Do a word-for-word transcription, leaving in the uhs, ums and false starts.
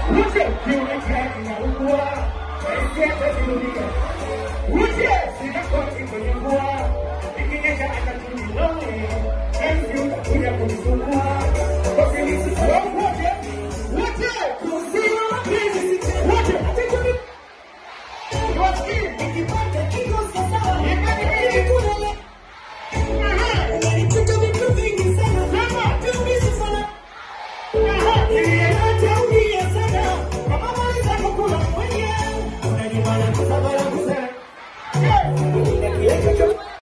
Uje kiwe chaki na ukua Esiete ziludia Uje sinakoti kwenye mvua Ikinyesha atatuni lowe Enzi utakuja kunisumbua